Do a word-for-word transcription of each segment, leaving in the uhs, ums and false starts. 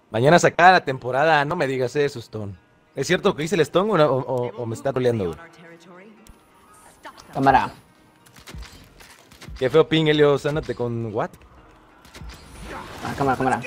Mañana se acaba la temporada, no me digas eso, Stone. ¿Es cierto que dice el Stone o, no- o- o me está troleando, güey? Cámara. Qué feo ping, Helios, ándate con what? Ah, cámara, cámara.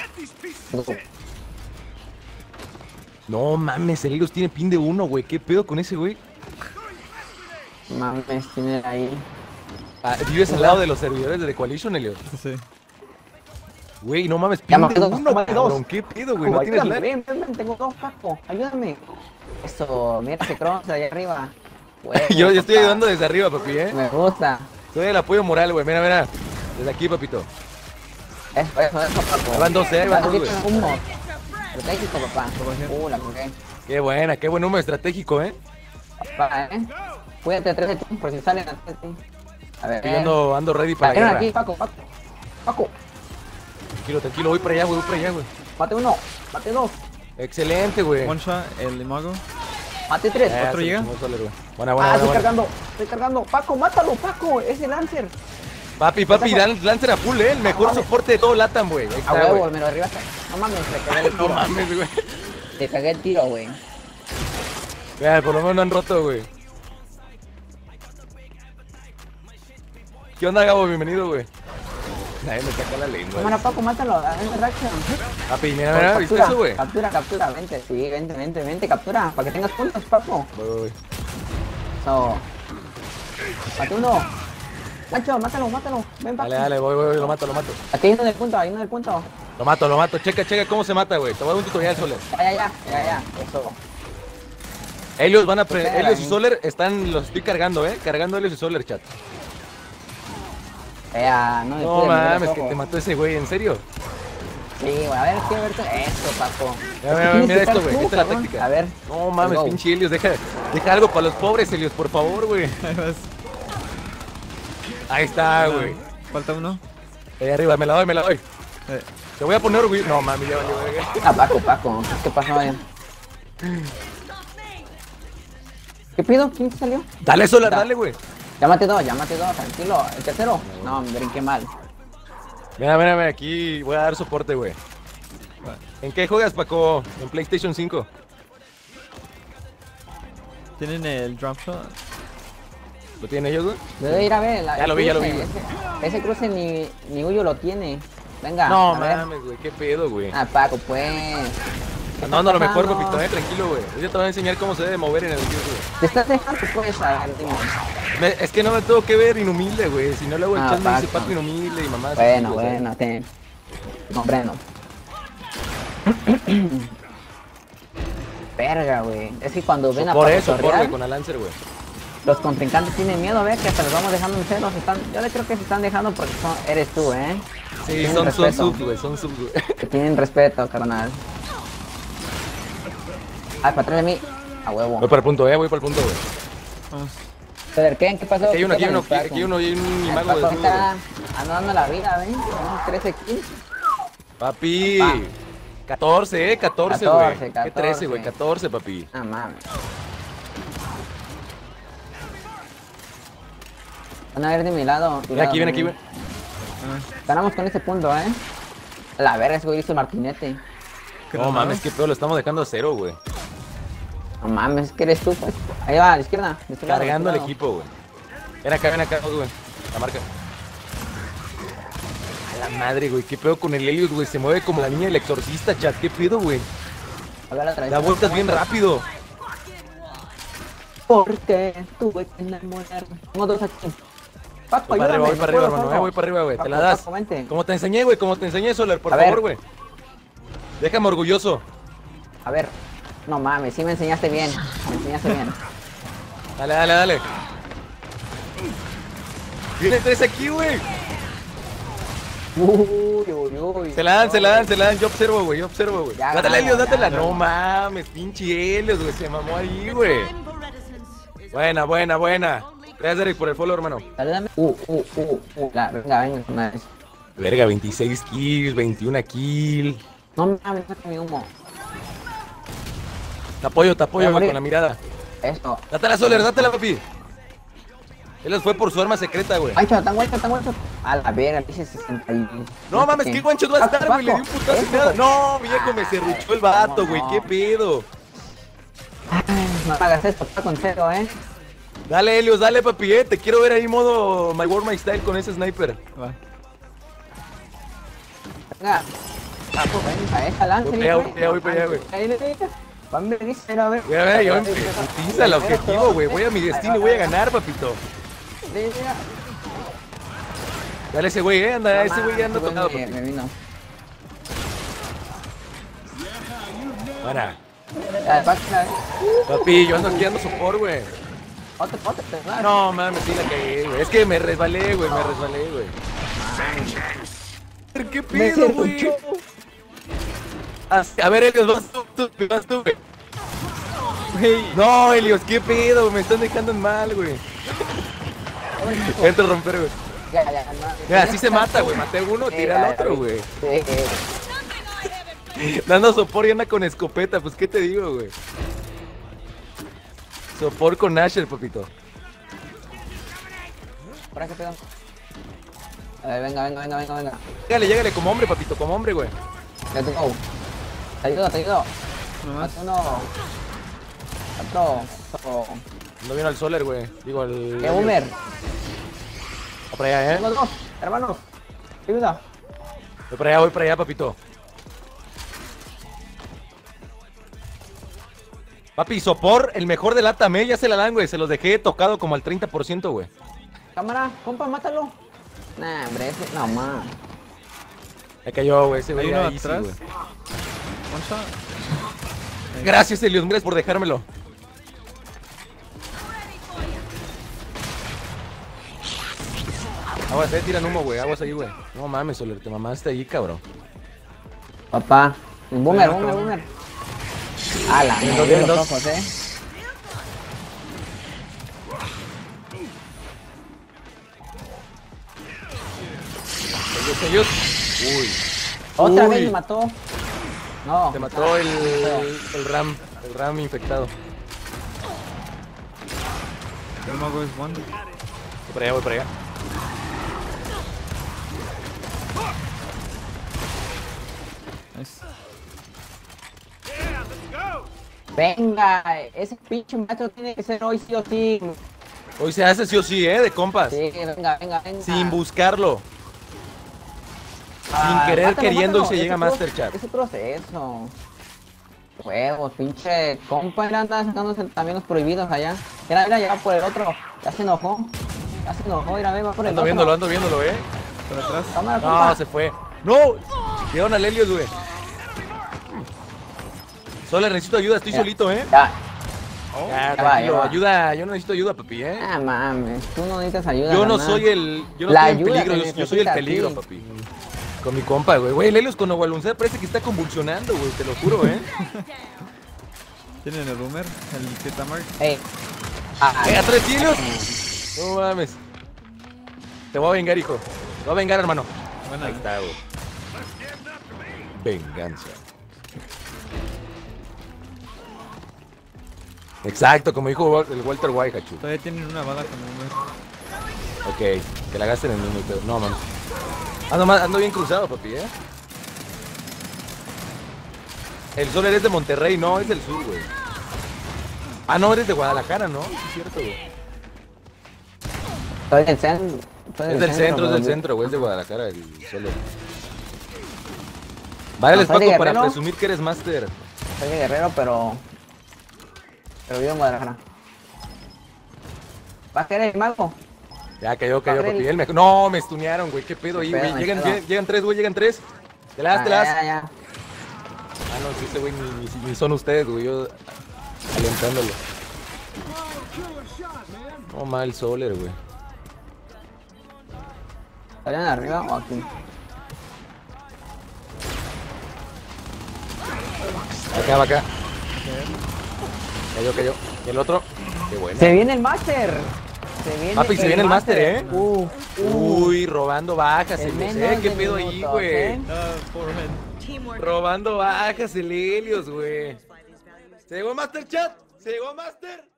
No mames, el Helios tiene ping de uno, güey. ¿Qué pedo con ese, güey? Mames, tiene ahí. Ah, ¿vives al lado de los servidores de The Coalition, Helios? Sí. Güey, no mames, Ya ping me de quedo, uno, me quedo. cabrón. ¿Qué pedo, güey? ¿No Paco, tienes ayúdame, lag? ven, ven, ven, tengo dos, Paco. Ayúdame. Eso, mira ese cross de allá arriba. Huevo, Yo, yo estoy papá. ayudando desde arriba, papi, ¿eh? Me gusta. Soy el apoyo moral, güey. Mira, mira. Desde aquí, papito. Eso, eso, eso, Paco. Ahí van dos, eh, ahí van Va a dos, salir güey. humo. Estratégico, papá. Uh, la cagué. Qué buena, qué buen número estratégico, ¿eh? Papá, eh. Cuídate atrás de ti, por si salen atrás de ti. A ver, Yo ando, ando ready para la Salieron guerra. aquí, Paco, Paco. Paco, Tranquilo, tranquilo. Voy para allá, güey. Voy para allá, güey. mate uno, mate dos, Excelente, güey. One shot, el imago. mate tres. Eh, ¿Otro se llega? chingó Soler, güey. Buena, Ah, buena, estoy buena, buena. cargando, estoy cargando. Paco, mátalo, Paco, ese Lancer. Papi, papi, Dan- Lancer a full, ¿eh? El mejor soporte de todo Latam, güey. Ahí A está, huevo, güey. me lo derribaste. No mames, le cagué el No tiro. mames, güey. Le cagué el tiro, güey. Mira, por lo menos no han roto, güey. ¿Qué onda, Gabo? Bienvenido, güey. Nadie me saca la lengua. Cámara, Paco, mátalo, dame reaction. Papi, mira, mira, ¿viste Captura, eso, güey? captura, captura, vente, sí, vente, vente, vente, captura, para que tengas puntos, Paco. Voy, voy, voy. Eso. Mate uno. Nacho, mátalo, mátalo. Ven, Paco. Dale, dale, voy, voy, voy, lo mato, lo mato. Aquí hay uno del punto, hay uno del punto. Lo mato, lo mato. Checa, checa cómo se mata, güey. Te voy a dar un tutorial, Soler. Ya, ya, ya, ya, ya. Eso. Helios van a pre... Espera, Helios y eh. Soler están, los estoy cargando, ¿eh? Cargando Helios y Soler, chat. Ya, no me No pude mover mames, los que ojos. te mató ese güey, ¿en serio? Sí, güey, a ver, quiero verte. Eso, Paco. Mira, mira, Tienes mira que esto, estar güey. tú, Esta es la cabrón. táctica. A ver. No mames, go. pinche Helios. Deja, deja algo para los pobres, Helios, por favor, güey. Ahí vas. Ahí está, güey. Falta uno. Ahí arriba, me la doy, me la doy. Eh, Te voy a poner orgullo. No mames, ya valió, güey. Ah, Paco, Paco. ¿Qué pasó, eh? ¿Qué pido? ¿Quién salió? Dale, Soler, Da. dale, güey. Llámate dos, llámate dos, tranquilo. ¿El tercero? No, me brinqué mal. Mira, mira, mira, aquí voy a dar soporte, güey. ¿En qué juegas, Paco? En PlayStation cinco. ¿Tienen el drop shot? ¿Lo tienen ellos, güey? Debe ir a ver. la- Ya el lo vi, ya lo cruce, vi, güey. Ese, ese cruce ni, ni Huyo lo tiene. Venga, No a ver. mames, güey, qué pedo, güey. Ah, Paco, pues. Andando a lo mejor, pasando? papito, eh, tranquilo, güey. Yo te voy a enseñar cómo se debe mover en el video, güey. Te estás dejando, pues, a ver, dime. Me- Es que no me tengo que ver inhumilde, güey. Si no luego el Ah, chat me dice Paco. Paco inhumilde y mamá. Bueno, bueno, te comprendo. Verga, güey. Es que cuando ven a Por Paco eso, por, torrear, güey, con la Lancer, güey. los contrincantes tienen miedo, ve que hasta los vamos dejando en cero. Se están, yo le creo que se están dejando porque son, eres tú, ¿eh? Sí, Tienen son, son respeto. sub, güey, son sub, güey. Que tienen respeto, carnal. Ay, para atrás de mí. A huevo. Voy para el punto, eh, voy para el punto, güey. Vamos. Ceder, ¿qué? ¿Qué pasó? Aquí hay uno, aquí ¿Qué hay uno, pasó aquí con hay el uno, aquí hay un Paco? imago El de Paco desnudo, está güey. anda dando la vida, ¿ven? Tenemos trece kills. Papi. Pa. catorce, eh, catorce, güey. catorce, ¿Qué catorce. trece, güey? catorce, papi. Ah, mames. Van a ver de mi lado. tu Mira, lado, aquí, ven aquí, güey. güey. Ganamos con ese punto, ¿eh? La verga, ese güey hizo el martinete. No mames, qué pedo, lo estamos dejando a cero, güey. No mames, es que eres tú, pues. Ahí va, a la izquierda. de este lado, de Cargando al este lado. equipo, güey. Ven acá, ven acá, güey. La marca. A la madre, güey. ¿Qué pedo con el Helios, güey? Se mueve como la niña del exorcista, chat. ¿Qué pedo, güey? A ver, otra vez. Da vueltas bien rápido. Porque tuve que enamorarme. Tengo dos aquí. Paco, Voy para arriba, ayúdame, voy para no arriba, puedo hermano. solo. eh, Voy para arriba, güey. Te Paco, la das. Paco, vente. Como te enseñé, güey. Como te enseñé, Solar. Por A ver. favor, güey. Déjame orgulloso. A ver. No mames, sí me enseñaste bien. Me enseñaste bien. Dale, dale, dale. Viene tres aquí, güey. Uy, uy, uy. Se la dan, se la dan, se la dan. Yo observo, güey. Yo observo, güey. Ya Dátela, ganamos, Helios, ya dátela. No ganamos. mames, pinche Helios, güey. Se mamó ahí, güey. Buena, buena, buena. Gracias, Derek, por el follow, hermano. Salúdame. Uh, uh, uh, uh. La, venga, venga, una vez. Verga, veintiséis kills, veintiuno kills. No mames, saca mi humo. Te apoyo, te apoyo, Voy a güey, morir. con la mirada. Esto. Dátela, Soler, dátela, papi. Él fue por su arma secreta, güey. Guancho, tan guancho, tan guancho. A la verga, dice sesenta y... No mames, ¿qué guancho va a estar, güey? Le di un putazo y nada. No, viejo, me serruchó el vato, güey. ¿Qué pedo? Ay, no hagas esto, está con cero, eh. Dale, Helios, dale, papi, eh. Te quiero ver ahí modo My War, My Style con ese sniper. Va. Venga. Ah, pues venga, esa lance. Voy para allá, voy para allá, voy para allá, güey. Ahí le diga. Van a venir, a ver. Voy a ver, yo empiezo el objetivo, güey. Voy a mi destino y voy a ganar, papito. Dale ese güey, eh. Anda, ese güey ya anda tocado, papi. Me vino. Para. Ya, página, eh. Papi, yo ando aquí dando sopor, güey. Otra, otra, otra. No, mames, sí la cagué, güey. Es que me resbalé, güey, me resbalé, güey. ¿Qué pedo, güey? A ver, Helios, vas tú, tú, vas tú, güey. No, Helios, qué pedo, me están dejando en mal, güey. Entra a romper, güey. Ya, ya, no. Mira, así se mata, güey. Maté uno, tira al otro, güey. Sí, Dando sopor y anda con escopeta, pues, ¿qué te digo, güey? Sopor con Asher, papito. ¿Para qué pedo? A ver, venga, venga, venga, venga, venga. Llégale, llégale, como hombre, papito, como hombre, güey. Let's go. Te ayudo, te ayudo. Uno más. Mata uno. Otro. Otro. No vino al Soler, güey. Digo, al... ¡Eh, Boomer! Voy para allá, ¿eh? Tengo dos, hermanos. Ayuda. Voy para allá, voy para allá, papito. Papi, sopor, el mejor del Atame, ya se la dan, güey. Se los dejé tocado como al treinta por ciento, güey. Cámara, compa, mátalo. Nah, hombre, ese... No, man. Me cayó, güey, ese Hay güey. uno ahí sí, atrás. güey. One shot. Gracias, Helios, gracias por dejármelo. Aguas, eh, tiran humo, güey. Aguas ahí, güey. No mames, Soler, te mamaste ahí, cabrón. Papá. Un boomer, Bueno, boomer, cabrón. boomer. Ala, me Bien, dolió bien, los dos. ojos, eh. Ellos, ellos. Uy. Otra Uy. vez me mató. No. Te mató el, feo. el RAM, el RAM infectado. El mago es one. Voy para allá, voy para allá. Nice. Venga, ese pinche maestro tiene que ser hoy sí o sí. Hoy se hace sí o sí, eh, de compas. Sí, venga, venga, venga. Sin buscarlo. Ah, sin querer, mátalo, queriendo, mátalo. y se llega a Ese pro- Masterchat. Ese proceso. Huevos, pinche compa, él anda sacándose también los prohibidos allá. Mira, mira, ya va por el otro. Ya se enojó. Ya se enojó, mira, ve, va por el Ando otro. viéndolo, ando viéndolo, eh. Por atrás. Cámara, No, compa. se fue. ¡No! Llegaron al Helios, güey. Soler, necesito ayuda, estoy Ya. solito, eh. Ya. Ya, Ya va, tranquilo, ya va. ayuda, yo no necesito ayuda, papi, eh. Ah, mames, tú no necesitas ayuda. Yo no carnal. soy el. Yo no La estoy en ayuda peligro, que yo, yo soy el necesitas, peligro, sí. papi. Con mi compa, güey. Güey, el Helios con Ovaluncer parece que está convulsionando, güey, te lo juro, eh. Tienen el boomer, el que está mark. Ey. Ah, ¡Eh, atrás, Helios! No mames. Te voy a vengar, hijo. Te voy a vengar, hermano. Buena. Ahí está, güey. Venganza. Exacto, como dijo el Walter White, Hachu. Todavía tienen una bala con boomer. Ok, que la gasten en un minuto. No, mames. Ando, ma- ando bien cruzado, papi, eh. El Soler es de Monterrey, no, es del sur, güey. Ah, no, eres de Guadalajara, ¿no? Sí, es cierto, güey. Soy del centro. soy Es del centro, es del pero- centro, güey, es de Guadalajara el Soler. Vale, No, les soy de pago para Guerrero. presumir que eres máster. Soy de Guerrero, pero... Pero vivo en Guadalajara. ¿Vas a querer el mago? Ya cayó, cayó, Padre, papi. el- Él me... No, me stunearon, güey. ¿Qué pedo ahí, Qué güey? pedo, Llegan, qué pedo. llegan, llegan tres, güey, llegan tres. Te las, Ah, te las. ya, ya, ya. Ah, no, sí, ese güey ni, ni- ni son ustedes, güey. Yo alentándolo. No, mal Soler, güey. ¿Estarían arriba o aquí? Acá, va acá. Cayó, cayó. ¿Y el otro? Qué bueno. ¡Se viene el máster! Se viene Papi, se viene el máster, ¿eh? Uh, uh. Uy, robando bajas, En el menos D C. ¿Qué de pedo ahí, minutos, güey? ¿eh? Ah, forehead. Robando bajas el Helios, güey. ¿Se llegó Master Chat? ¿Se llegó Master?